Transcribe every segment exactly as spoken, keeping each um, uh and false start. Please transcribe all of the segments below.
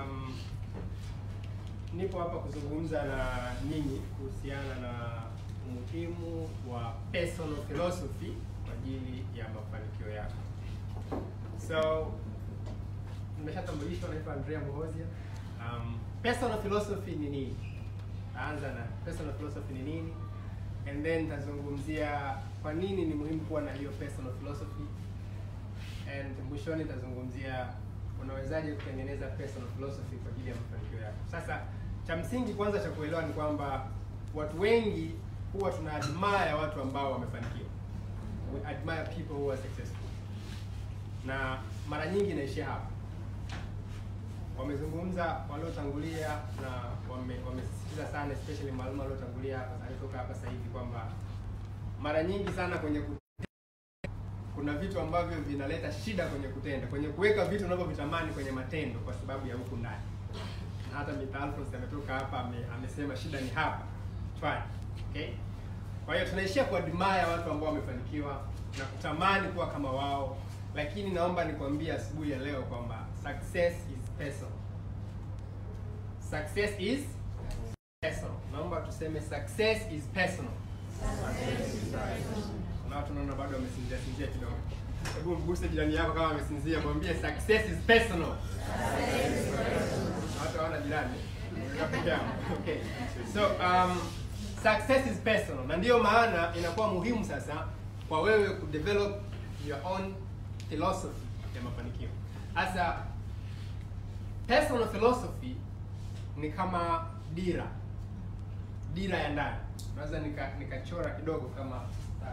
Um, nipo hapa kuzungumza na ninyi kuhusiana na umuhimu wa personal philosophy kwa ajili ya mafanikio yako. So, nimeshatambulishwa, naitwa Andrea Muhozia. Um, personal philosophy ni nini? Taanza na personal philosophy ni nini, and then tazungumzia kwa nini ni muhimu kuwa na hiyo personal philosophy, and mwishoni tazungumzia unawezaje kutengeneza personal philosophy kwa ajili ya mafanikio yako. Sasa cha msingi kwanza cha kuelewa ni kwamba watu wengi huwa tuna admire watu ambao wamefanikiwa. We admire people who are successful. Na mara nyingi inaishia hapa. Wamezungumza waliotangulia na wame wamesisitiza sana, especially mwalimu waliotangulia hapa alitoka hapa sasa hivi, kwamba mara nyingi sana kwenye kutenda kuna vitu ambavyo vinaleta shida kwenye kutenda, kwenye kuweka vitu unavyovitamani kwenye matendo kwa sababu ya huku ndani. Na hata Mister Alphonse ametoka hapa ame, amesema shida ni hapa. Fine. Okay? Kwa hiyo tunaishia kuadmire watu ambao wamefanikiwa na kutamani kuwa kama wao, lakini naomba nikwambie asubuhi ya leo kwamba success is personal. Success is personal. Naomba tuseme success is personal. Success is personal. Na tunaona bado wamesinzia sinzia kidogo. Hebu mguse jirani yako kama amesinzia, mwambie success is personal. Success is personal. Hata wana jirani. Okay. So um success is personal. Na ndio maana inakuwa muhimu sasa kwa wewe ku develop your own philosophy ya mafanikio. Sasa personal philosophy ni kama dira. Dira ya ndani. Naweza nika nikachora kidogo kama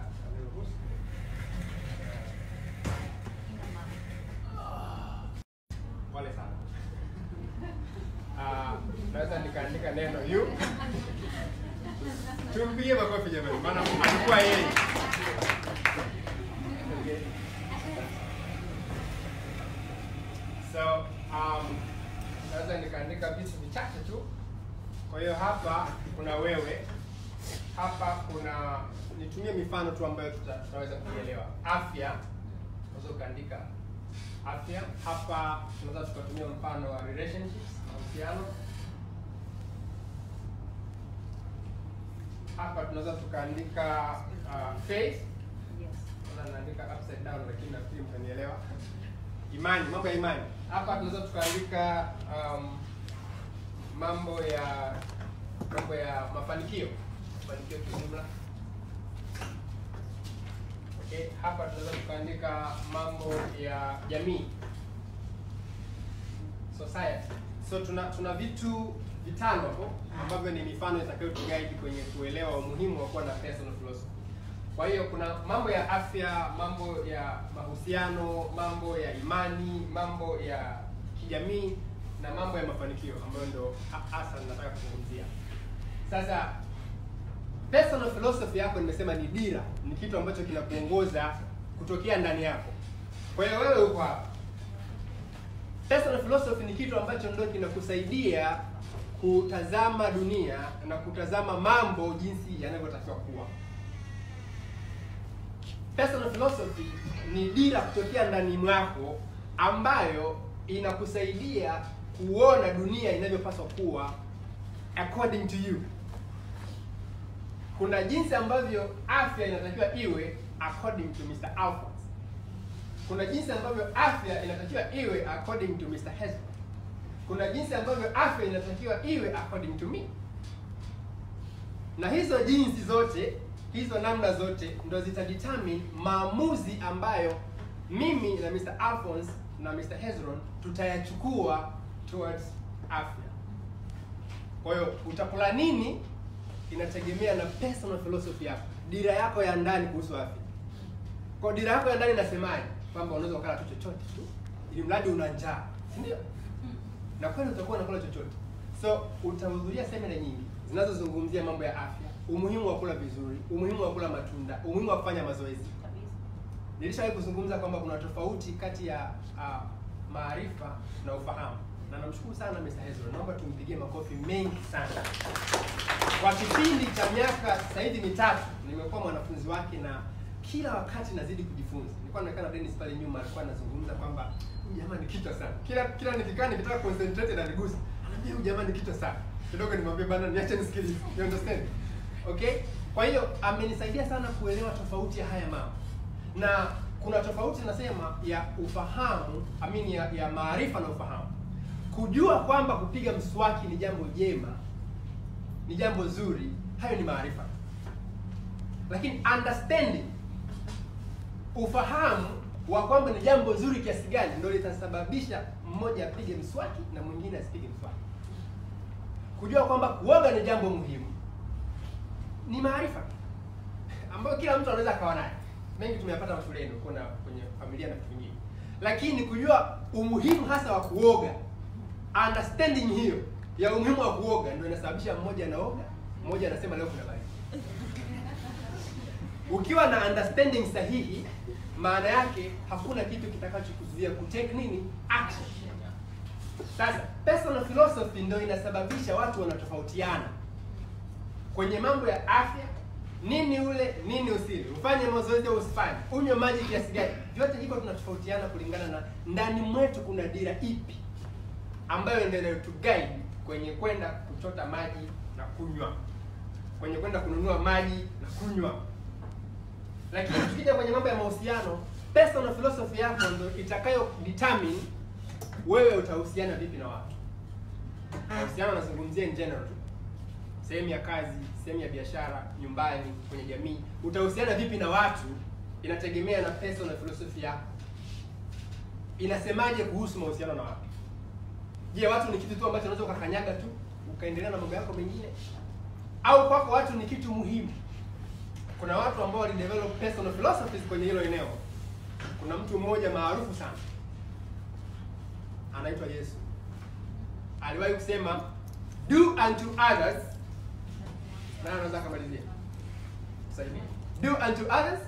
wale sana. Ah, naweza nikaandika neno you. Tumpigie makofi jamani, maana alikuwa yeye. Okay. So, um, naweza nikaandika vitu vichache tu. Kwa hiyo hapa kuna wewe. Hapa kuna, nitumie mifano tu ambayo tuta, tutaweza kuelewa. Afya, unaweza kaandika afya. Hapa tunaweza tukatumia mfano wa relationships, mahusiano. Hapa tunaweza tukaandika uh, faith. Yes. Naweza naandika upside down lakini nafikiri mtanielewa. Imani, mambo ya imani. Hapa tunaweza tukaandika um, mambo ya mambo ya mafanikio. Mafanikio kijumla. Okay, hapa tunaweza tukaandika mambo ya jamii. Society. So tuna tuna vitu vitano hapo ambavyo ni mifano itakayo tuguide kwenye kuelewa umuhimu wa kuwa na personal philosophy. Kwa hiyo kuna mambo ya afya, mambo ya mahusiano, mambo ya imani, mambo ya kijamii na mambo ya mafanikio ambayo ndio hasa nataka kuzungumzia. Sasa personal philosophy yako nimesema ni dira, ni kitu ambacho kinakuongoza kutokea ndani yako. Kwa hiyo wewe uko hapa. Personal philosophy ni kitu ambacho ndio kinakusaidia kutazama dunia na kutazama mambo jinsi yanavyotakiwa kuwa. Personal philosophy ni dira kutokea ndani mwako ambayo inakusaidia kuona dunia inavyopaswa kuwa according to you. Kuna jinsi ambavyo afya inatakiwa iwe according to Mister Alphonse. Kuna jinsi ambavyo afya inatakiwa iwe according to Mister Hezron. Kuna jinsi ambavyo afya inatakiwa iwe according to me. Na hizo jinsi zote, hizo namna zote ndo zitadetermine maamuzi ambayo mimi na Mister Alphonse na Mister Hezron tutayachukua towards afya. Kwa hiyo utakula nini inategemea na personal philosophy yako, dira yako ya ndani kuhusu afya. Kwa dira yako ya ndani inasemaje? Kwamba unaweza kula tu chochote tu ili mradi una njaa, si ndio? Na kweli utakuwa unakula chochote. So utahudhuria semina nyingi zinazozungumzia mambo ya afya, umuhimu wa kula vizuri, umuhimu wa kula matunda, umuhimu wa kufanya mazoezi. Nilishawahi kuzungumza kwamba kuna tofauti kati ya uh, maarifa na ufahamu. Na namshukuru sana Mister Hezron. Naomba tumpigie makofi mengi sana. Kwa kipindi cha miaka sasa hivi mitatu nimekuwa mwanafunzi wake, na kila wakati nazidi kujifunza. Nilikuwa nakaa na Dennis pale nyuma, alikuwa anazungumza kwamba huyu jamaa ni kichwa sana. Kila kila nikikaa nikitaka concentrate na nigusa, ananiambia huyu jamaa ni kichwa sana. Kidogo nimwambie bana, niache nisikilize. You understand? Okay? Kwa hiyo amenisaidia sana kuelewa tofauti ya haya mambo. Na kuna tofauti nasema ya ufahamu, amini ya, ya maarifa na ufahamu. Kujua kwamba kupiga mswaki ni jambo jema, ni jambo zuri, hayo ni maarifa. Lakini understanding, ufahamu wa kwamba ni jambo zuri kiasi gani, ndio litasababisha mmoja apige mswaki na mwingine asipige mswaki. Kujua kwamba kuoga ni jambo muhimu ni maarifa ambayo kila mtu anaweza akawa nayo. Mengi tumeyapata shuleni, kuna kwenye familia na vitu vingine. Lakini kujua umuhimu hasa wa kuoga, understanding hiyo ya umuhimu wa kuoga ndio inasababisha mmoja anaoga, mmoja anasema leo kuna baridi. Ukiwa na understanding sahihi, maana yake hakuna kitu kitakachokuzuia kutake nini? Action. Sasa personal philosophy ndio inasababisha watu wanatofautiana kwenye mambo ya afya. Nini ule, nini usile, ufanye mazoezi au usifanye, unywe maji kiasi gani, vyote hivyo tunatofautiana kulingana na ndani mwetu kuna dira ipi ambayo ndio inayotuguide kwenye kwenda kuchota maji na kunywa, kwenye kwenda kununua maji na kunywa. Lakini tukija kwenye mambo ya mahusiano, personal philosophy yako ndio itakayo determine wewe utahusiana vipi na watu. Mahusiano nazungumzia in general, sehemu ya kazi, sehemu ya biashara, nyumbani, kwenye jamii, utahusiana vipi na watu inategemea na personal philosophy yako. Inasemaje kuhusu mahusiano na watu? Je, watu ni kitu tu ambacho unaweza ukakanyaga tu ukaendelea na mambo yako mengine, au kwako watu ni kitu muhimu? Kuna watu ambao walidevelop personal philosophies kwenye hilo eneo. Kuna mtu mmoja maarufu sana anaitwa Yesu. Aliwahi kusema do unto others, na anaweza kumalizia sasa hivi, do unto others,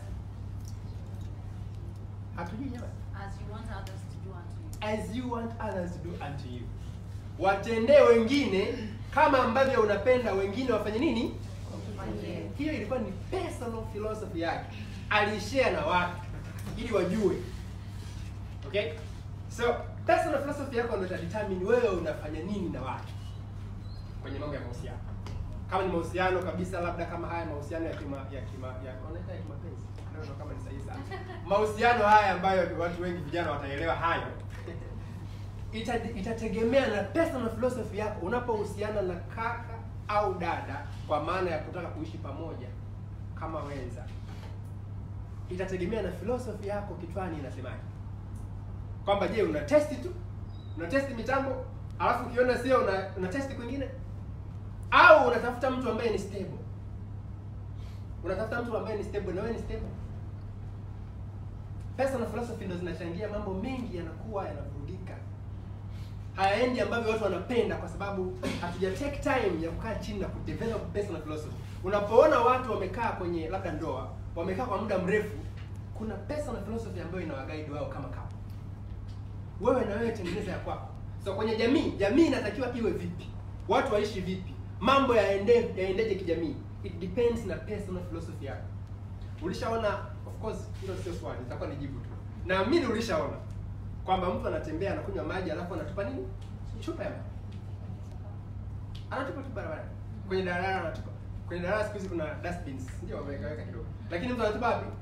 hatujui jamani, as you want others to do unto you. As you want others to do unto you. Watendee wengine kama ambavyo unapenda wengine wafanye nini? Yeah. Hiyo ilikuwa ni personal philosophy yake. Alishare na watu ili wajue. Okay? So, personal philosophy yako ndio itadetermine wewe unafanya nini na watu kwenye mambo ya mahusiano. Kama ni mahusiano kabisa, labda kama haya mahusiano ya kima ya kima ya wanaita ya kimapenzi. Ndio kama ni sahihi sana. Mahusiano haya ambayo watu wengi vijana wataelewa hayo. Ita, itategemea na personal philosophy yako unapohusiana na kaka au dada kwa maana ya kutaka kuishi pamoja kama wenza. Itategemea na philosophy yako kichwani inasemaje. Kwamba je, una test tu? Una test mitambo, alafu ukiona sio una, una test kwingine? Au unatafuta mtu ambaye ni stable? Unatafuta mtu ambaye ni stable na wewe ni stable? Personal philosophy ndio zinachangia mambo mengi yanakuwa yanavurugika. Hayaendi ambavyo watu wanapenda kwa sababu hatuja take time ya kukaa chini na kudevelop personal philosophy. Unapoona watu wamekaa kwenye labda ndoa, wamekaa kwa muda mrefu, kuna personal philosophy ambayo inawaguide wao kama couple. Wewe na wewe tengeneza ya kwako. So kwenye jamii, jamii inatakiwa iwe vipi? Watu waishi vipi? Mambo yaende yaendeje kijamii? It depends na personal philosophy yako. Ulishaona, of course, hilo sio swali, itakuwa ni jibu tu. Na mimi ulishaona kwamba mtu anatembea anakunywa maji alafu anatupa nini? Chupa ya maji. Anatupa tu barabara. Kwenye daladala anatupa. Kwenye daladala siku hizi kuna dustbins, ndio wameweka kidogo. Lakini mtu anatupa wapi?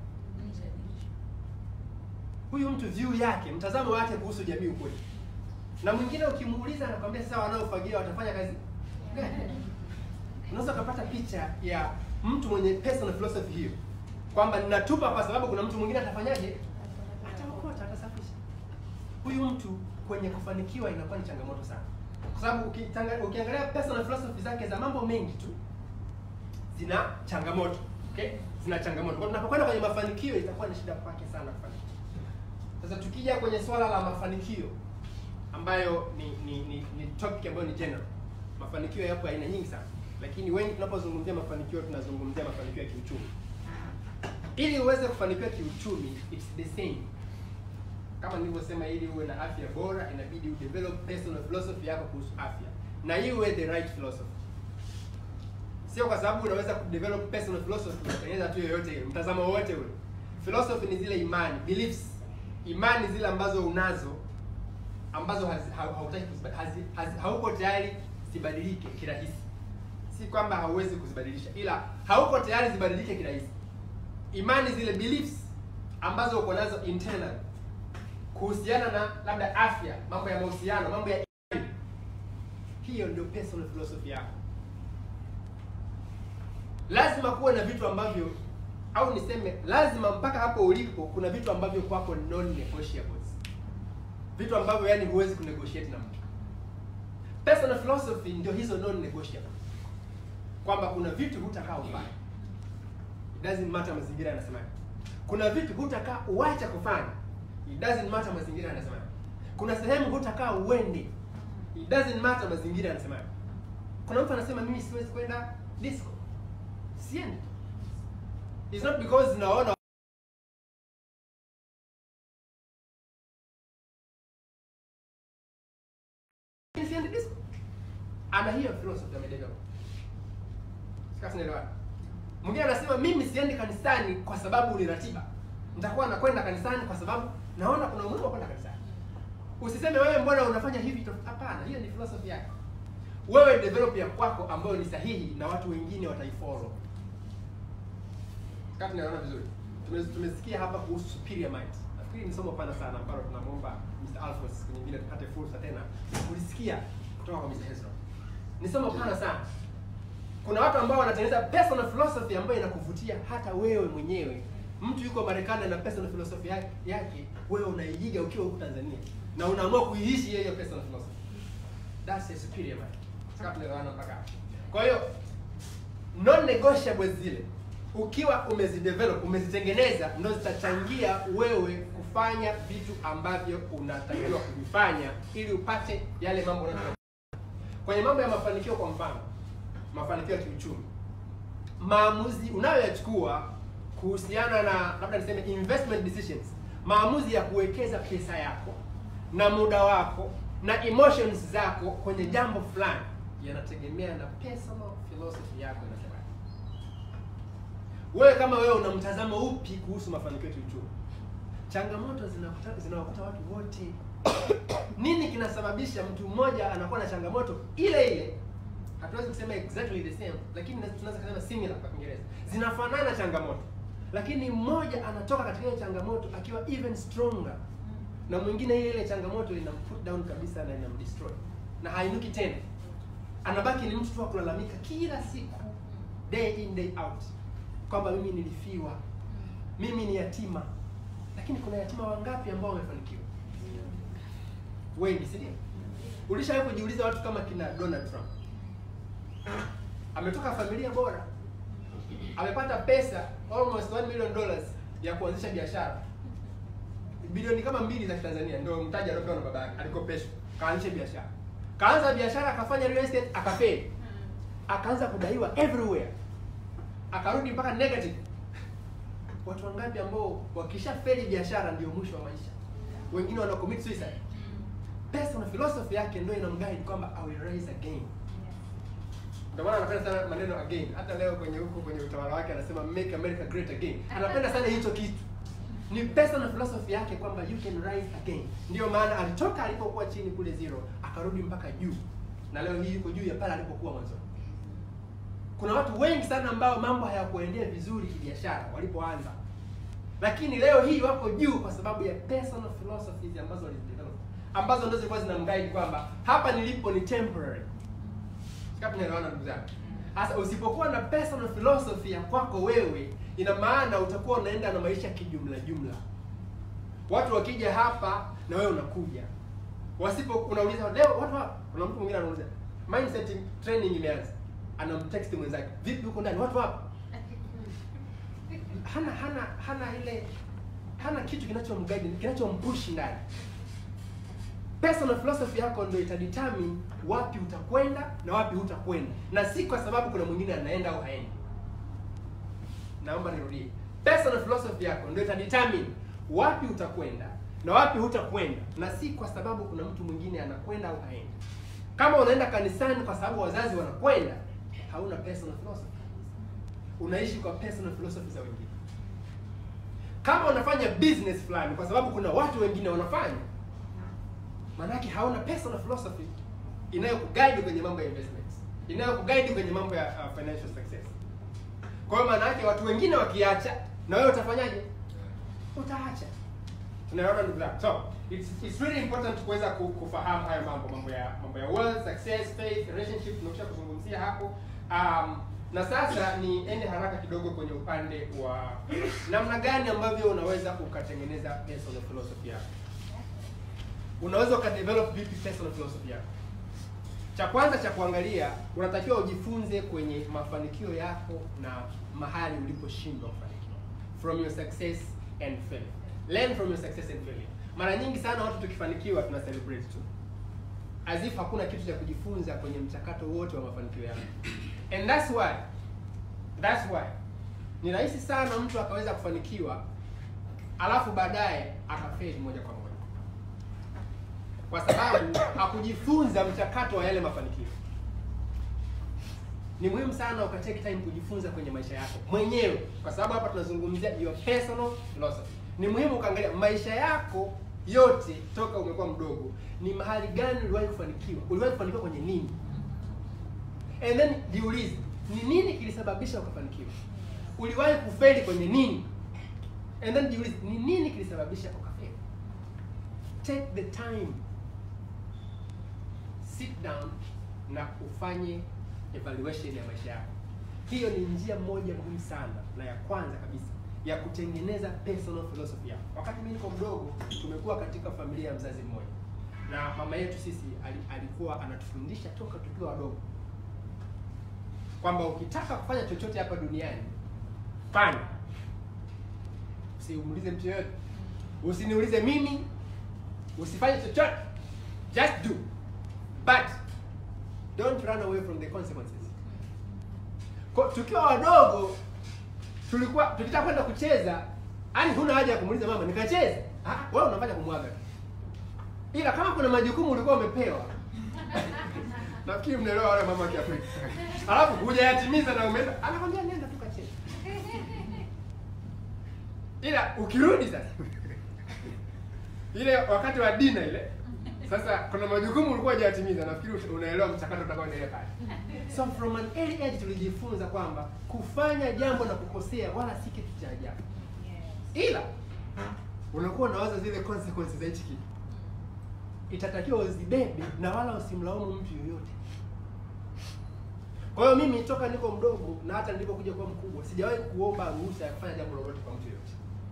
Huyu mtu view yake, mtazamo wake kuhusu jamii ukoje? Na mwingine ukimuuliza anakuambia sasa wanaofagia watafanya kazi gani? Unaweza kupata picha ya mtu mwenye personal philosophy hiyo. Kwamba ninatupa kwa sababu kuna mtu mwingine atafanyaje? Ataokota, atasafisha. Huyu mtu kwenye kufanikiwa inakuwa ni changamoto sana. Kwa sababu ukiangalia personal philosophy zake za mambo mengi tu zina changamoto. Okay? Zina changamoto. Kwa tunapokwenda kwenye mafanikio itakuwa ni shida kwake sana kufanikiwa. Sasa tukija kwenye swala la mafanikio ambayo ni ni ni, ni topic ambayo ni general. Mafanikio yapo aina nyingi sana. Lakini wengi tunapozungumzia mafanikio tunazungumzia mafanikio ya kiuchumi. Ili uweze kufanikiwa kiuchumi, it's the same. Kama nilivyosema, ili uwe na afya bora inabidi udevelop personal philosophy yako kuhusu afya. Na iwe the right philosophy. Sio kwa sababu unaweza kudevelop personal philosophy ukatengeneza tu yoyote ile, mtazamo wote ule. Philosophy ni zile imani, beliefs. Imani zile ambazo unazo ambazo hazi- ha- hautaki kuziba- hazi- hazi- hauko tayari zibadilike kirahisi. Si kwamba hauwezi kuzibadilisha, ila hauko tayari zibadilike kirahisi. Imani zile beliefs ambazo uko nazo internal kuhusiana na labda afya, mambo ya mahusiano, mambo ya imani. Hiyo ndio personal philosophy yako. Lazima kuwe na vitu ambavyo, au niseme lazima mpaka hapo ulipo kuna vitu ambavyo kwako non negotiables. Vitu ambavyo yani huwezi kunegotiate na mtu. Personal philosophy ndio hizo non negotiables. Kwamba kuna vitu hutakaa ufanye. It doesn't matter mazingira yanasemaje. Kuna vitu hutakaa uacha kufanya. It doesn't matter mazingira yanasemaje. Kuna sehemu hutakaa uende. It doesn't matter mazingira yanasemaje. Kuna mtu anasema mimi siwezi kwenda disco. Siendi. It's not because naona siendi disco. Ana hiyo philosophy ya medego. Sasa naelewa. Mwingine anasema mimi siendi kanisani kwa sababu ni ratiba. Nitakuwa nakwenda kanisani kwa sababu naona kuna umuhimu wa kwenda kanisani. Usiseme wewe mbona unafanya hivi tu. Hapana, hiyo ni philosophy yako. Wewe develop ya kwako ambayo ni sahihi na watu wengine wataifollow. Kama tunaona vizuri. Tumesikia hapa kuhusu superior mind. Nafikiri ni somo pana sana ambalo tunamuomba mister Alphonse siku nyingine tupate fursa tena kulisikia kutoka kwa mister Hezron. Ni somo pana sana. Kuna watu ambao wanatengeneza personal philosophy ambayo inakuvutia hata wewe mwenyewe. Mtu yuko Marekani na personal philosophy yake, yake wewe unaiiga ukiwa huko Tanzania na unaamua kuiishi hiyo personal philosophy. That's a superior mind. Sasa tunaelewana mpaka hapo. Kwa hiyo non negotiable zile ukiwa umezidevelop, umezitengeneza, ndio zitachangia wewe kufanya vitu ambavyo unatakiwa kuvifanya ili upate yale mambo unayotaka. Kwenye mambo ya mafanikio, kwa mfano, mafanikio ya kiuchumi, maamuzi unayoyachukua kuhusiana na labda niseme investment decisions, maamuzi ya kuwekeza pesa yako na muda wako na emotions zako kwenye jambo fulani yanategemea na personal philosophy yako inasema. Wewe kama wewe una mtazamo upi kuhusu mafanikio ya kiuchumi? Changamoto zinakuta zinawakuta watu wote. Nini kinasababisha mtu mmoja anakuwa na changamoto ile ile? Hatuwezi kusema exactly the same, lakini tunaweza kusema similar kwa Kiingereza. Zinafanana changamoto. Lakini mmoja anatoka katika ile changamoto akiwa even stronger. Na mwingine ile ile changamoto inam-put down kabisa na inam-destroy. Na hainuki tena. Anabaki ni mtu tu wa kulalamika kila siku, day in day out. Kwamba mimi nilifiwa. Mimi ni yatima. Lakini kuna yatima wangapi ambao wamefanikiwa? Wengi, si ndio? Ulishawahi kujiuliza watu kama kina Donald Trump? Ametoka familia bora. Amepata pesa almost one million dollars ya kuanzisha biashara. Bilioni kama mbili za Tanzania ndio mtaji aliopewa na baba yake. Alikopeshwa, kaanzisha biashara. Kaanza biashara, akafanya real estate, akafeli. Akaanza kudaiwa everywhere. Akarudi mpaka negative. Watu wangapi ambao wakishafeli biashara ndio mwisho wa maisha? Wengine wana commit suicide. Personal philosophy yake ndio inamguide kwamba I will rise again. Ndio maana anapenda sana maneno again. Hata leo kwenye huko kwenye utawala wake anasema make America great again. Anapenda sana hicho kitu. Ni personal philosophy yake kwamba you can rise again. Ndio maana alitoka alipokuwa chini kule zero, akarudi mpaka juu. Na leo hii yuko juu ya pale alipokuwa mwanzo. Kuna watu wengi sana ambao mambo hayakuendea vizuri kibiashara walipoanza. Lakini leo hii wako juu kwa sababu ya personal philosophies ambazo walizidevelop. Ambazo ndio zilikuwa zinamguide kwamba hapa nilipo ni temporary. Sikapi naelewana ndugu zangu. Sasa usipokuwa na personal philosophy ya kwako wewe, ina maana utakuwa unaenda na maisha kijumla jumla. Watu wakija hapa na wewe unakuja. Wasipo unauliza leo watu hapa, kuna mtu mwingine anauliza mindset training imeanza. Anamtext mwenzake, vipi uko ndani? Watu hapa. Hana hana hana ile hana kitu kinachomguide, kinachompush ndani. Personal philosophy yako ndio itadetermine wapi utakwenda na wapi hutakwenda. Na si kwa sababu kuna mwingine anaenda au haendi. Naomba nirudie. Personal philosophy yako ndio itadetermine wapi utakwenda na wapi hutakwenda. Na si kwa sababu kuna mtu mwingine anakwenda au haendi. Kama unaenda kanisani kwa sababu wazazi wanakwenda, hauna personal philosophy. Unaishi kwa personal philosophy za wengine. Kama unafanya business fulani kwa sababu kuna watu wengine wanafanya, maana yake hauna personal philosophy inayokuguide kwenye mambo ya investments, inayokuguide kwenye mambo ya uh, financial success. Kwa hiyo maana yake watu wengine wakiacha, na wewe utafanyaje? Utaacha. Tunaona ndugu zangu. So, it's it's really important kuweza kufahamu haya mambo, mambo ya mambo ya wealth, success, faith, relationship tunakwisha kuzungumzia hapo. Um, na sasa niende haraka kidogo kwenye upande wa namna gani ambavyo unaweza ukatengeneza personal philosophy yako. Unaweza ukadevelop vipi personal philosophy yako? Cha kwanza cha kuangalia, unatakiwa ujifunze kwenye mafanikio yako na mahali uliposhindwa kufanikiwa. From your success and failure. Learn from your success and failure. Mara nyingi sana watu tukifanikiwa tuna celebrate tu, as if hakuna kitu cha kujifunza kwenye mchakato wote wa mafanikio yako. And that's why that's why ni rahisi sana mtu akaweza kufanikiwa alafu baadaye akafeli moja kwa moja, kwa sababu hakujifunza mchakato wa yale mafanikio. Ni muhimu sana ukatake time kujifunza kwenye maisha yako mwenyewe, kwa sababu hapa tunazungumzia your personal philosophy. Ni muhimu ukaangalia maisha yako yote toka umekuwa mdogo, ni mahali gani uliwahi kufanikiwa, uliwahi kufanikiwa kwenye nini, and then jiulize ni nini kilisababisha ukafanikiwa, uliwahi kufeli kwenye nini, and then jiulize ni nini kilisababisha ukafeli. Take the time, sit down na ufanye evaluation ya maisha yako. Hiyo ni njia moja muhimu sana na ya kwanza kabisa ya kutengeneza personal philosophy yako. Wakati mimi niko mdogo, tumekuwa katika familia ya mzazi mmoja, na mama yetu sisi alikuwa anatufundisha toka tukiwa wadogo kwamba ukitaka kufanya chochote hapa duniani fanya. Usimuulize mtu yoyote, usiniulize mimi, usifanye chochote, just do, but don't run away from the consequences. Kwa tukiwa wadogo tulikuwa tukitaka kwenda kucheza, yani huna haja ya kumuuliza mama nikacheze. Ah, wewe unafanya kumwaga tu. Ila kama kuna majukumu ulikuwa umepewa, nafikiri mnaelewa wale mama wa Kiafrika. Alafu hujayatimiza na umeenda, anakwambia nenda tu kacheze. Ila ukirudi sasa, ile wakati wa dina ile, sasa kuna majukumu ulikuwa hujayatimiza, nafikiri unaelewa mchakato utakaoendelea pale. So from an early age tulijifunza kwamba kufanya jambo na kukosea wala si kitu cha ajabu. Yes. Ila unakuwa unawaza zile consequences za hichi kitu. Itatakiwa uzibebe na wala usimlaumu mtu yoyote. Kwa hiyo mimi toka niko mdogo na hata nilipokuja kuwa mkubwa sijawahi kuomba ruhusa ya kufanya jambo lolote kwa mtu yoyote.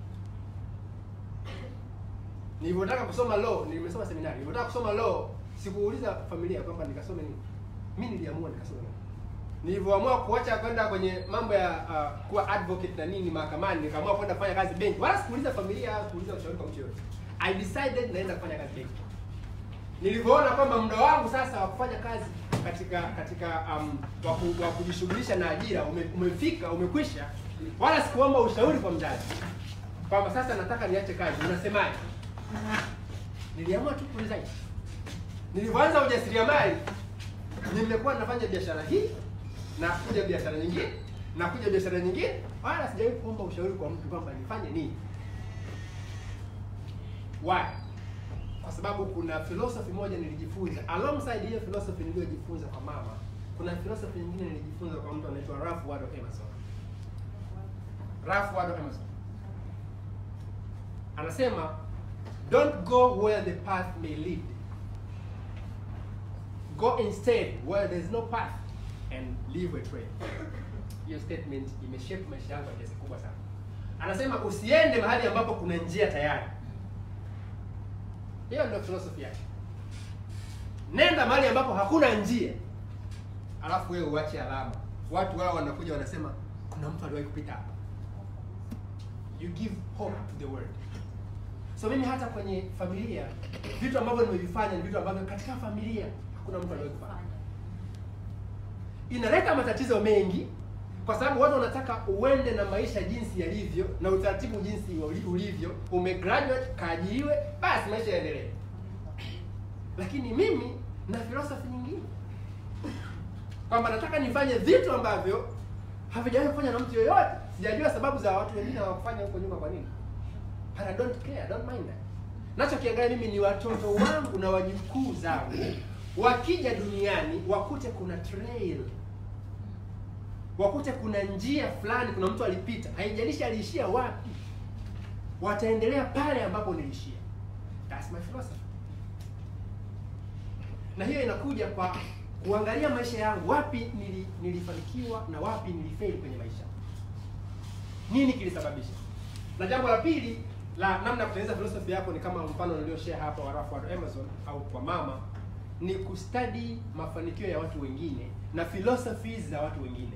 Nilipotaka kusoma law, nimesoma seminari. Nilipotaka kusoma law, sikuuliza familia kwamba nikasome nini. Mimi niliamua nikasome. Nilipoamua kuacha kwenda kwenye mambo ya uh, kuwa advocate na nini mahakamani, nikaamua kwenda kufanya kazi benki. Wala sikuuliza familia, kuuliza ushauri kwa mtu yoyote. I decided naenda kufanya kazi benki. Nilipoona kwamba muda wangu sasa wa kufanya kazi katika katika um, wa kujishughulisha na ajira ume, umefika, umekwisha, wala sikuomba ushauri kwa mzazi kwamba sasa nataka niache kazi, unasemaje? Niliamua tu kuresign. Nilipoanza ujasiriamali, nimekuwa nafanya biashara hii na kuja biashara nyingine na kuja biashara nyingine, wala sijawahi kuomba ushauri kwa mtu kwamba nifanye nini. Why? Kwa sababu kuna philosophy moja nilijifunza. Alongside hiyo philosophy niliyojifunza kwa mama, kuna philosophy nyingine nilijifunza kwa mtu anaitwa Ralph Waldo Emerson. Ralph Waldo Emerson anasema, don't go where the path may lead. Go instead where there's no path and leave a trail. Hiyo statement imeshape maisha yangu kwa kiasi kubwa sana. Anasema usiende mahali ambapo kuna njia tayari. Hiyo ndio philosophy yake. Nenda mahali ambapo hakuna njia, alafu wewe uache alama. Watu wao wanakuja wanasema kuna mtu aliwahi kupita hapa. You give hope to the world. So mimi hata kwenye familia, vitu ambavyo nimevifanya ni vitu ambavyo katika familia hakuna mtu aliwahi kufanya. Inaleta matatizo mengi kwa sababu watu wanataka uende na maisha jinsi yalivyo na utaratibu jinsi ulivyo, umegraduate, kaajiriwe, basi maisha yaendelee. Lakini mimi na philosophy nyingine, kwamba nataka nifanye vitu ambavyo havijawahi kufanya na mtu yoyote. Sijajua sababu za watu wengine hawakufanya huko nyuma kwa nini. but I don't care, I don't mind that. Nachokiangalia mimi ni watoto wangu na wajukuu zangu wakija duniani wakute kuna trail, wakute kuna njia fulani, kuna mtu alipita, haijalishi aliishia wapi, wataendelea pale ambapo nilishia. That's my philosophy. Na hiyo inakuja kwa kuangalia maisha yangu, wapi nili, nilifanikiwa na wapi nilifeli kwenye maisha, nini kilisababisha. Na jambo la pili la namna ya kutengeneza philosophy yako ni kama mfano nilioshare hapa wa Ralph Waldo Emerson au kwa mama, ni kustudy mafanikio ya watu wengine na philosophies za watu wengine.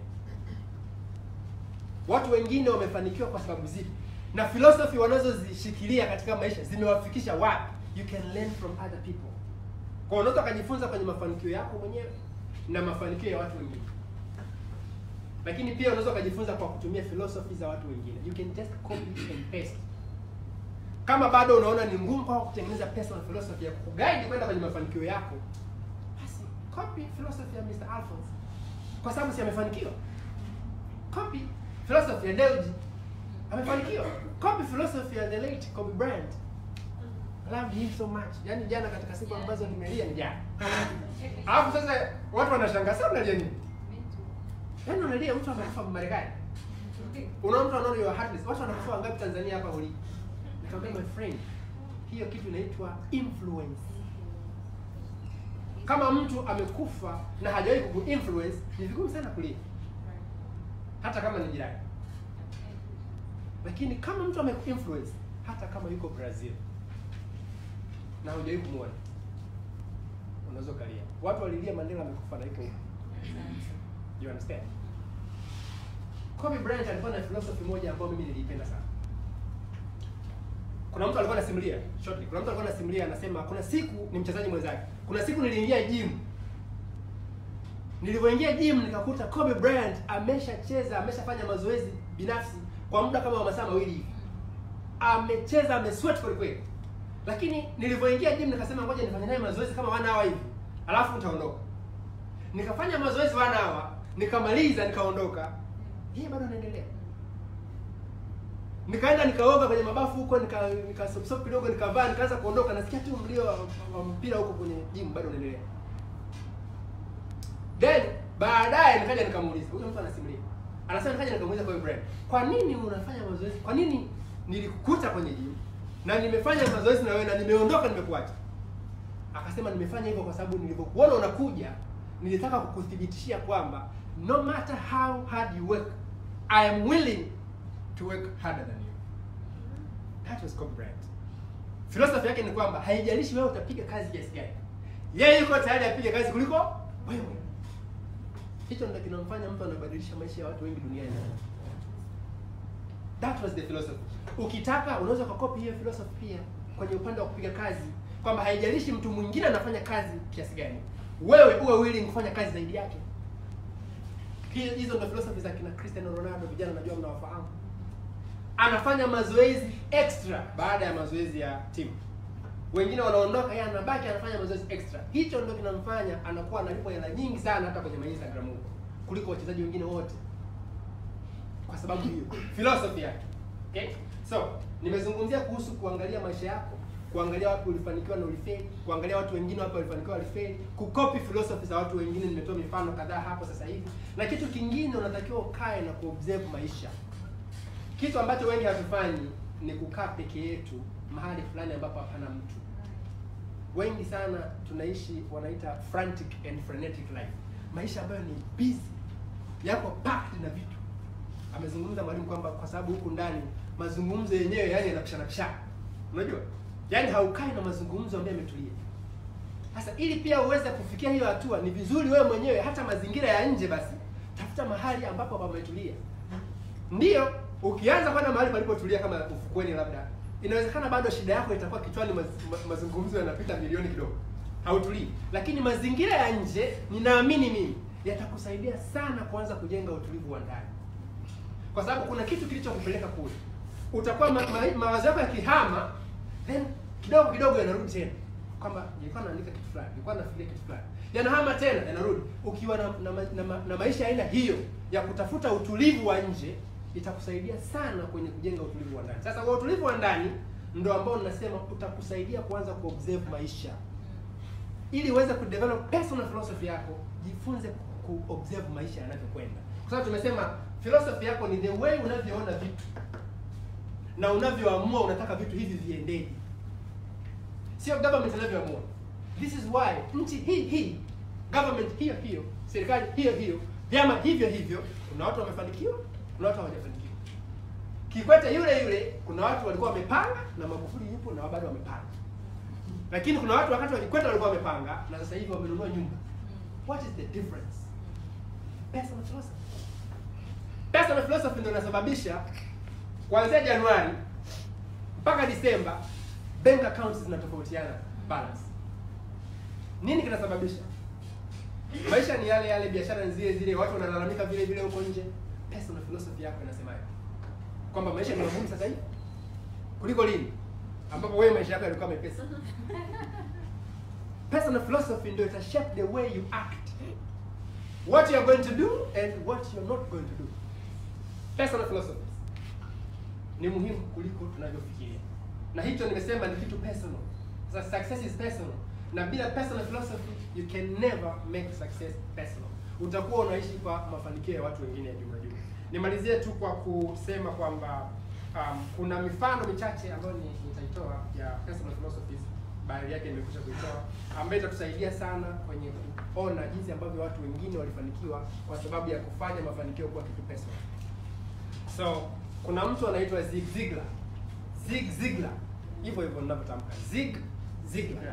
Watu wengine wamefanikiwa kwa sababu zipi, na philosophy wanazozishikilia katika maisha zimewafikisha wapi. You can learn from other people. Kwa hiyo unaweza kujifunza kwenye mafanikio yako mwenyewe na mafanikio ya watu wengine. Lakini pia unaweza kujifunza kwa kutumia philosophy za watu wengine. You can just copy and paste. Kama bado unaona ni ngumu kwa kutengeneza personal philosophy ya kuguide kwenda kwenye mafanikio yako, basi copy philosophy ya mister Alphonse. Kwa sababu si amefanikiwa. Copy philosophy ya Deuji. Amefanikiwa. Copy philosophy ya the late Kobe Bryant. I loved him so much. Yaani jana katika siku ambazo nimelia ni jana. Alafu sasa watu wanashangaa sana unalia nini? Yaani unalia mtu amekufa Marekani. Unaona mtu anaona your heartless. Watu wanakufa ngapi Tanzania hapa huli? Nikamwambia my friend, hiyo kitu inaitwa influence. Kama mtu amekufa na hajawahi kukuinfluence, ni vigumu sana kulia. Hata kama ni jirani. Lakini kama mtu amekuinfluence, hata kama yuko Brazil na hujawahi kumuona, unaweza kulia. Watu walilia Mandela amekufa na yuko huko. You understand? Kobe Bryant alikuwa na philosophy moja ambayo mimi niliipenda sana. Kuna mtu alikuwa anasimulia shortly. Kuna mtu alikuwa anasimulia anasema kuna siku ni mchezaji mwenzake. Kuna siku niliingia gym. Nilipoingia gym nikakuta Kobe Bryant ameshacheza, ameshafanya mazoezi binafsi kwa muda kama wa masaa mawili hivi. Amecheza, amesweat kweli kweli. Lakini nilipoingia gym nikasema ngoja nifanye naye mazoezi kama one hour hivi. Alafu nitaondoka. Nikafanya mazoezi one hour, nikamaliza nikaondoka. Yeye bado anaendelea. Nikaenda nikaoga kwenye mabafu huko, nika nikasopsop kidogo, nikavaa, nikaanza kuondoka, nasikia tu mlio wa mpira huko kwenye gym bado unaendelea. Then baadaye nikaja nikamuuliza, huyo mtu anasimulia. Anasema nikaja nikamuuliza kwa Ibrahim, "Kwa nini unafanya mazoezi? Kwa nini nilikukuta kwenye gym na nimefanya mazoezi na wewe na nimeondoka nimekuacha?" Akasema nimefanya hivyo kwa sababu nilipokuona unakuja, nilitaka kukuthibitishia kwamba no matter how hard you work, I am willing to work harder than you. That was Kobe Bryant. Philosophy yake ni kwamba haijalishi wewe utapiga kazi kiasi gani, yeye yuko tayari apige kazi kuliko wewe. Hicho ndio kinamfanya mtu anabadilisha maisha ya watu wengi duniani. That was the philosophy. Ukitaka unaweza kukopi hiyo philosophy pia kwenye upande wa kupiga kazi, kwamba haijalishi mtu mwingine anafanya kazi kiasi gani, wewe uwe willing kufanya kazi zaidi yake. Hizo ndio philosophy za kina Cristiano Ronaldo, vijana najua mnawafahamu. Anafanya mazoezi extra baada ya mazoezi ya timu. Wengine wanaondoka, yeye anabaki anafanya mazoezi extra. Hicho ndio kinamfanya anakuwa analipwa hela nyingi sana hata kwenye Instagram huko kuliko wachezaji wengine wote. Kwa sababu hiyo philosophy yake. Okay? So, nimezungumzia kuhusu kuangalia maisha yako, kuangalia watu ulifanikiwa na ulifeli, kuangalia watu wengine wapo walifanikiwa walifeli, kucopy philosophy za watu wengine. Nimetoa mifano kadhaa hapo sasa hivi. Na kitu kingine unatakiwa ukae na kuobserve maisha. Kitu ambacho wengi hatufanyi ni kukaa peke yetu mahali fulani ambapo hapana mtu. Wengi sana tunaishi wanaita frantic and frenetic life. Maisha ambayo ni busy, yako packed na vitu. Amezungumza mwalimu kwamba kwa sababu huku ndani mazungumzo yenyewe yani yanapishana pishana. Unajua? Yaani haukai na mazungumzo ambayo yametulia. Sasa ili pia uweze kufikia hiyo hatua, ni vizuri wewe mwenyewe hata mazingira ya nje basi tafuta mahali ambapo pametulia. Ndio ukianza kwenda mahali palipotulia kama ufukweni labda, inawezekana bado shida yako itakuwa kichwani, maz, ma, mazungumzo yanapita milioni kidogo. Hautulii. Lakini mazingira ya nje ninaamini mimi yatakusaidia sana kuanza kujenga utulivu wa ndani. Kwa sababu kuna kitu kilichokupeleka kule. Utakuwa ma, ma, mawazo yako yakihama, then kidogo kidogo yanarudi tena. Kwamba nilikuwa naandika kitu fulani, nilikuwa nafikiria kitu fulani. Yanahama tena, yanarudi. Ukiwa na na, na, na, na maisha aina hiyo ya kutafuta utulivu wa nje, itakusaidia sana kwenye kujenga utulivu wa ndani. Sasa kwa utulivu wa ndani ndio ambao ninasema utakusaidia kuanza kuobserve maisha. Ili uweze kudevelop personal philosophy yako, jifunze kuobserve maisha yanavyokwenda. Kwa sababu tumesema philosophy yako ni the way unavyoona vitu na unavyoamua unataka vitu hivi viendeje. Sio government inavyoamua. This is why nchi hii hii, government hiyo hiyo, serikali hiyo hiyo, vyama hivyo hivyo, kuna watu wamefanikiwa, kuna watu hawajafanikiwa. Kikwete yule yule, kuna watu walikuwa wamepanga na Magufuli yupo na bado wamepanga. Lakini kuna watu wakati wa Kikwete walikuwa wamepanga na sasa hivi wamenunua nyumba. What is the difference? Personal philosophy. Personal philosophy ndio inasababisha kuanzia Januari mpaka Disemba bank accounts zinatofautiana balance. Nini kinasababisha? Maisha ni yale yale, biashara ni zile zile, watu wanalalamika vile vile huko nje. Personal philosophy yako inasemaje? Kwamba maisha ni magumu sasa hivi kuliko lini ambapo wewe maisha yako yalikuwa mepesi. Personal philosophy ndio ita shape the way you act, what you are going to do and what you are not going to do. Personal philosophy ni muhimu kuliko tunavyofikiria, na hicho nimesema ni kitu personal. So success is personal, na bila personal philosophy you can never make success personal. Utakuwa unaishi kwa mafanikio ya watu wengine ya jumla jumla. Nimalizie tu kwa kusema kwamba um, kuna mifano michache ambayo nitaitoa ya personal philosophies, baadhi yake nimekwisha kuitoa, ambayo itatusaidia sana kwenye kuona jinsi ambavyo watu wengine walifanikiwa kwa sababu ya kufanya mafanikio kuwa kitu personal. So kuna mtu anaitwa Zig Ziglar. Zig Ziglar, hivyo hivyo ninavyotamka, Zig Ziglar.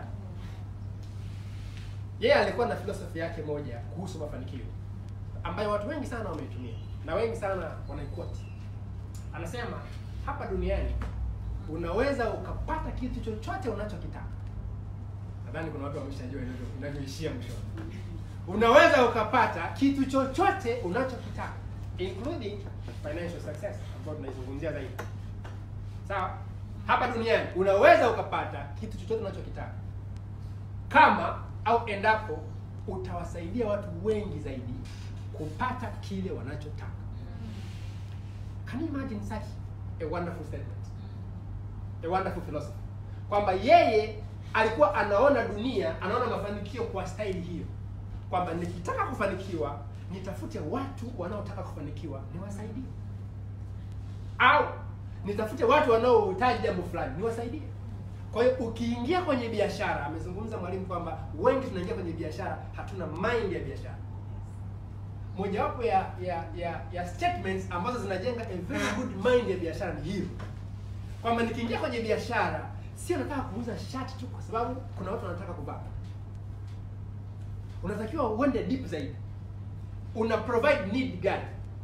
Yeye alikuwa na philosophy yake moja kuhusu mafanikio ambayo watu wengi sana wameitumia na wengi sana wanaiquote. Anasema hapa duniani unaweza ukapata kitu chochote unachokitaka. Nadhani kuna watu wameshajua inavyoishia mwisho. Unaweza ukapata kitu chochote unachokitaka, including financial success ambayo tunaizungumzia zaidi. Sawa? Hapa duniani unaweza ukapata kitu chochote unachokitaka kama au endapo utawasaidia watu wengi zaidi kupata kile wanachotaka. Can you imagine such a wonderful statement? A wonderful philosophy. Kwamba yeye alikuwa anaona dunia, anaona mafanikio kwa staili hiyo. Kwamba nikitaka kufanikiwa, nitafute watu wanaotaka kufanikiwa, niwasaidie. Au nitafute watu wanaohitaji jambo fulani, niwasaidie. Kwa hiyo ukiingia kwenye biashara, amezungumza mwalimu kwamba wengi tunaingia kwenye biashara hatuna mind ya biashara. Mojawapo ya ya ya ya statements ambazo zinajenga a very good mind ya biashara ni hiyo. Kwamba nikiingia kwenye biashara, sio nataka kuuza shati tu kwa sababu kuna watu wanataka kuvaa. Unatakiwa uende deep zaidi. Una provide need gani?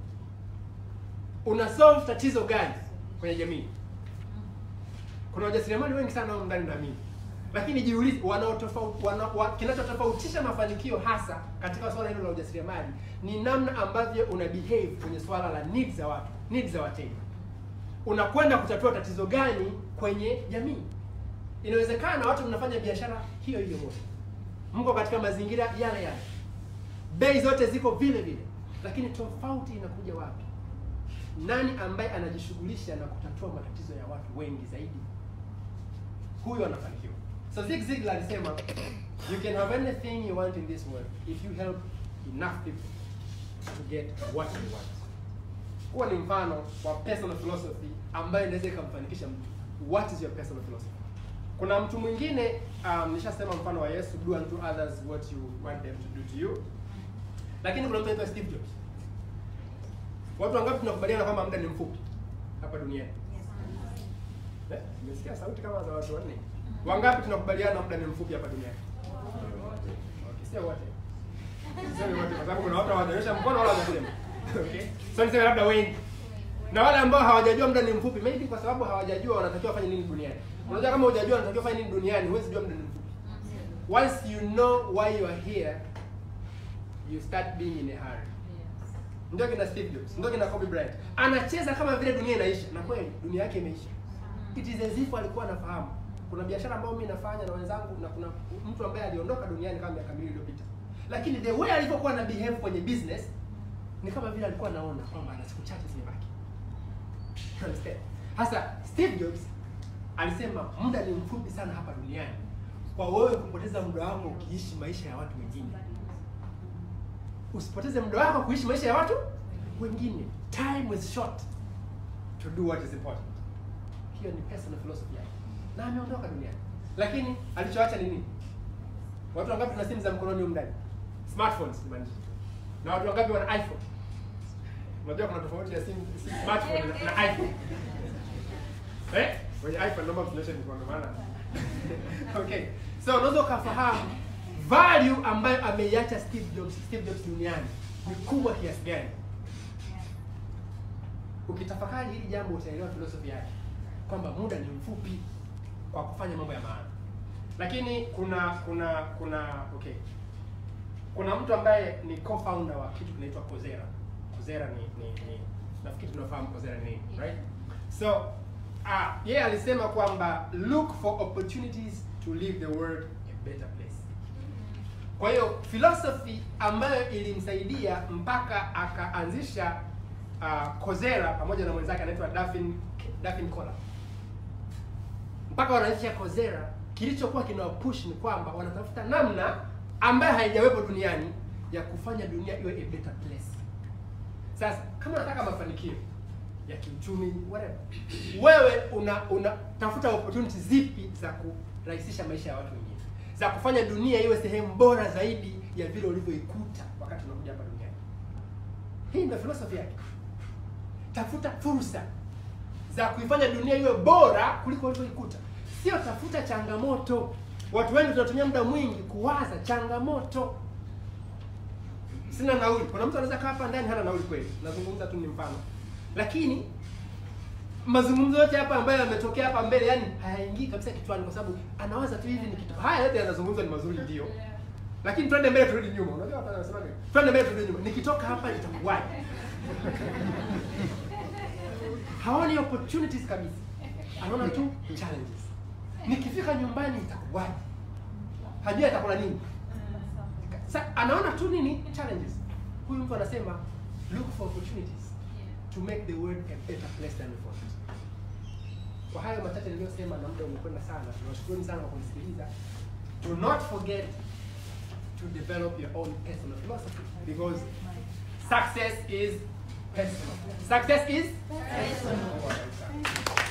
Una solve tatizo gani kwenye jamii? Kuna wajasiriamali wengi sana huko ndani na mimi. Lakini jiulize, wanaotofauti wana, wa, kinachotofautisha mafanikio hasa katika swala hilo la ujasiriamali ni namna ambavyo una behave kwenye swala la needs za watu, needs za wateja. Unakwenda kutatua tatizo gani kwenye jamii? Inawezekana watu mnafanya biashara hiyo hiyo moja, mko katika mazingira yale yale, bei zote ziko vile vile, lakini tofauti inakuja wapi? Nani ambaye anajishughulisha na kutatua matatizo ya watu wengi zaidi? Huyo anafanikiwa. So Zig Ziglar alisema, you can have anything you want in this world if you help enough people to get what you want. Huo ni mfano wa personal philosophy ambayo inaweza ikamfanikisha mtu. What is your personal philosophy? Kuna mtu mwingine, um, nishasema mfano wa Yesu, do unto others what you want them to do to you. Lakini kuna mtu anaitwa Steve Jobs. Watu wangapi tunakubaliana kwamba muda ni mfupi hapa duniani? Eh, nimesikia sauti kama za watu wanne. Wangapi tunakubaliana muda ni mfupi hapa duniani? Okay, sio wote. Sio wote, kwa sababu kuna watu hawajanyosha mkono wala hawajasema. Okay. So niseme labda wengi. Na wale ambao hawajajua muda ni mfupi, maybe kwa sababu hawajajua wanatakiwa fanye nini duniani. Unajua kama hujajua unatakiwa fanye nini duniani, huwezi jua muda ni mfupi. Once you know why you are here, you start being in a hurry. Ndio kina Steve Jobs, ndio kina Kobe Bryant. Anacheza kama vile dunia inaisha, na kweli dunia yake imeisha. It is as if alikuwa anafahamu. Kuna biashara ambayo mimi nafanya na wenzangu, na kuna mtu ambaye aliondoka duniani kama miaka miwili iliyopita. Lakini the way alivyokuwa na behave kwenye business ni kama vile alikuwa anaona kwamba ana siku chache zimebaki. You understand? Hasa Steve Jobs alisema muda ni mfupi sana hapa duniani kwa wewe kupoteza muda wako ukiishi maisha ya watu wengine. Usipoteze muda wako kuishi maisha ya watu wengine. Time is short to do what is important. Hiyo ni personal philosophy yake. Na ameondoka duniani. Lakini alichoacha ni nini? Watu wangapi tuna simu za mkononi huko ndani? Smartphones nimaanisha. Na watu wangapi wana iPhone? Unajua kuna tofauti ya simu smartphone na, na iPhone. Eh? Kwenye iPhone namba mtuonyeshe ni kwa maana. Okay. So unaweza kufahamu value ambayo ameiacha Steve Jobs, Steve Jobs duniani ni kubwa kiasi gani? Ukitafakari hili jambo utaelewa philosophy yake kwamba muda ni mfupi kwa kufanya mambo ya maana. Lakini kuna kuna kuna okay. Kuna mtu ambaye ni co-founder wa kitu kinaitwa Coursera. Coursera ni ni, ni nafikiri tunafahamu Coursera ni, right? So ah yeye yeah, alisema kwamba look for opportunities to leave the world a better place. Kwa hiyo philosophy ambayo ilimsaidia mpaka akaanzisha uh, Coursera pamoja na mwenzake anaitwa Daphne Daphne Koller. Mpaka wanaanzisha Coursera, kilichokuwa kinawapush ni kwamba wanatafuta namna ambayo haijawepo duniani ya kufanya dunia iwe a better place. Sasa kama unataka mafanikio ya kiuchumi whatever, wewe una unatafuta opportunity zipi za kurahisisha maisha ya watu wengine, za kufanya dunia iwe sehemu bora zaidi ya vile ulivyoikuta wakati unakuja hapa duniani. Hii ndio philosophy yake. Tafuta fursa za kuifanya dunia iwe bora kuliko ulivyoikuta. Sio tafuta changamoto. Watu wengi tunatumia muda mwingi kuwaza changamoto. Sina nauli. Kuna mtu anaweza kaa hapa ndani hana nauli kweli. Nazungumza tu ni mfano. Lakini mazungumzo yote hapa ambayo yametokea hapa mbele yani hayaingii kabisa kichwani kwa sababu anawaza tu hivi nikitoka. Haya yote yanazungumzwa ni mazuri ndio. Lakini twende mbele turudi nyuma. Unajua hapa anasema nini? Twende mbele turudi nyuma. Nikitoka hapa nitakuwaje? Haoni opportunities kabisa. Anaona tu challenges. Nikifika nyumbani itakuwaje? Hajui atakula nini. Sasa anaona tu nini challenges. Huyu mtu anasema look for opportunities to make the world a better place than before. Kwa hayo machache niliyosema na muda umekwenda sana. Nawashukuru sana kwa kunisikiliza. Do not forget to develop your own personal philosophy because success is personal. Success is personal.